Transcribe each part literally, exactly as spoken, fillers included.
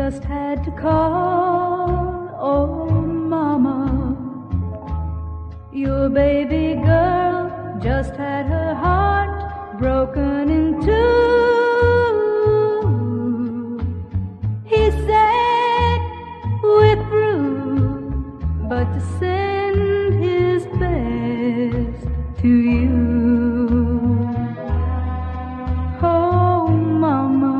just had to call. Oh, mama, your baby girl just had her heart broken in two. He said withdrew, but to send his best to you. Oh, mama,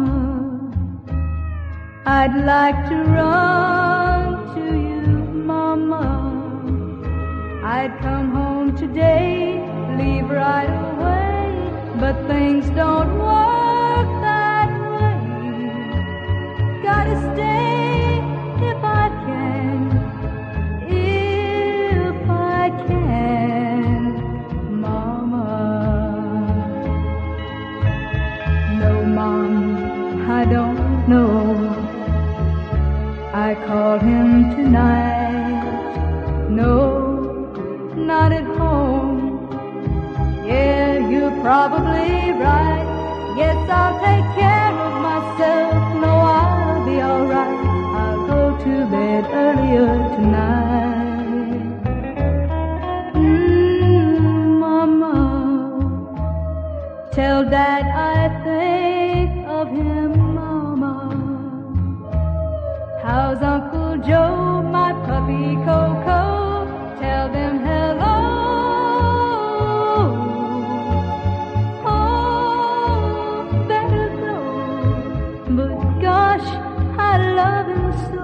I'd like to run to you, mama. I'd come home today, leave right away, but things don't work that way. Gotta stay if I can, if I can, mama. No, mom, I don't know. I called him tonight. No, not at home. Yeah, you're probably right. Yes, I'll take care of myself. No, I'll be alright. I'll go to bed earlier tonight. Mmm, mama, tell Dad I think of him, mama. How's Uncle Joe, my puppy Coco? Tell them hello. Oh, better go, but gosh, I love him so.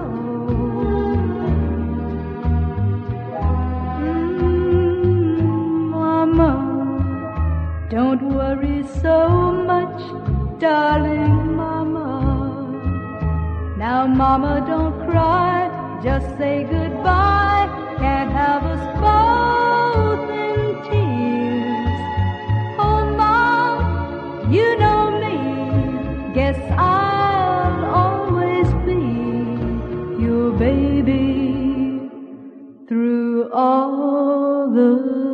Mm, mama, don't worry so much, darling mama. Now, mama, don't cry, just say goodbye. Can't have us both in tears. Oh, Mom, you know me. Guess I'll always be your baby through all the